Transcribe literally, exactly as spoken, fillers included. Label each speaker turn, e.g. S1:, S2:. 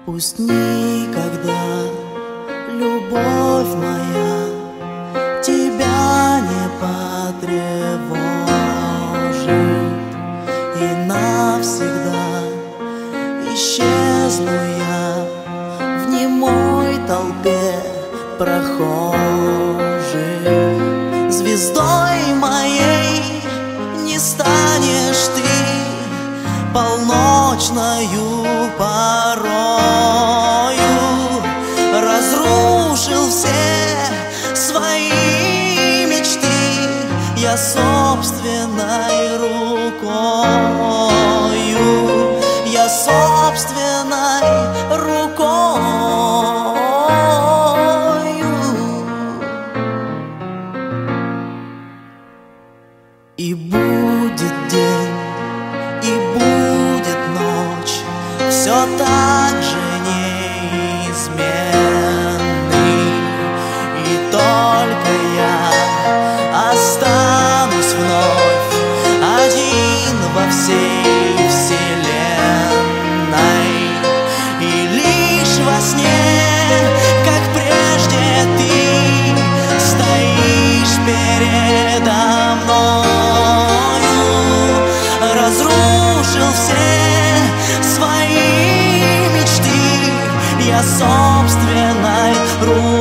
S1: Пусть никогда, любовь моя, тебя не потревожит, и навсегда исчезну я в немой толпе прохожих. Звездой моей не станешь ты полночною порою. Разрушил все свои мечты я собственной рукою, я собственной рукою. И будет день, и будет ночь, все так же неизменный, и только я останусь вновь один во всей вселенной. И лишь во сне, как прежде, ты стоишь передо мною. Разрушил все свои мечты я собственной рукой.